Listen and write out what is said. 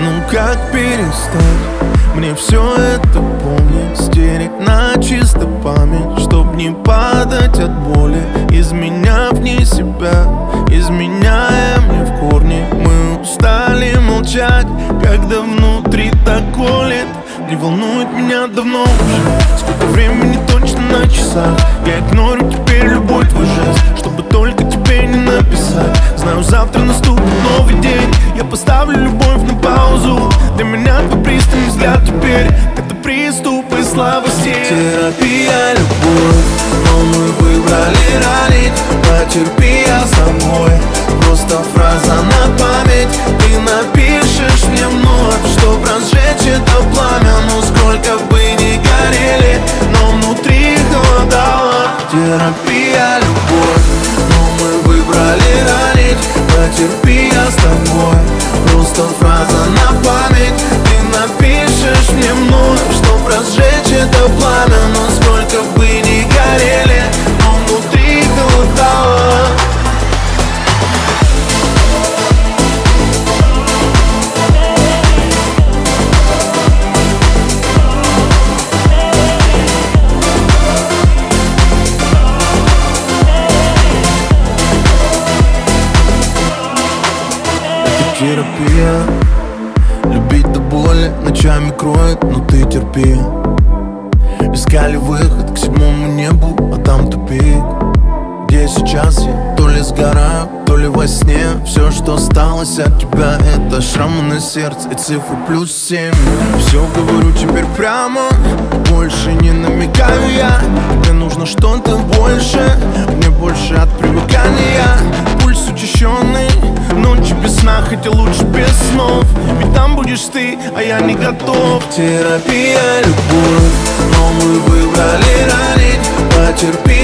Ну как перестать мне все это помнить, стереть на чисто память, чтоб не падать от боли, изменяя вне себя, изменяя мне в корне. Мы устали молчать, когда внутри так колет. Не волнует меня давно уже, сколько времени точно на часах. Я игнорю теперь любой твой жест, чтобы только тебе не написать. Знаю, завтра наступит новый день, я поставлю любовь на паузу. Для меня твой пристальный взгляд теперь это приступы слабости. Терапия, любовь, но мы выбрали ранить. Потерпи, я с тобой, просто фраза на память. Ты напишешь мне вновь, чтоб разжечь это пламя. Ну сколько бы ни горели, но внутри холодало. Терапия, любовь, но мы выбрали ранить. Потерпи, я с тобой, просто фраза на память. Ты напишешь мне вновь, чтоб разжечь это пламя. Но сколько бы ни горели, но внутри холодало. Терапия, любить до боли ночами кроет, но ты терпи. Искали выход к седьмому небу, а там тупик. Где сейчас я? То ли сгораю, то ли во сне. Все, что осталось от тебя, это шрамы на сердце и цифры +7. Все говорю теперь прямо, больше не намекаю я. Мне нужно что-то больше, мне больше от привыкания. Пульс учащенный, ночи без сна, хотя лучше без снов. Ведь там будешь ты, а я не готов. Терапия, любовь, но мы выбрали ранить. Потерпи,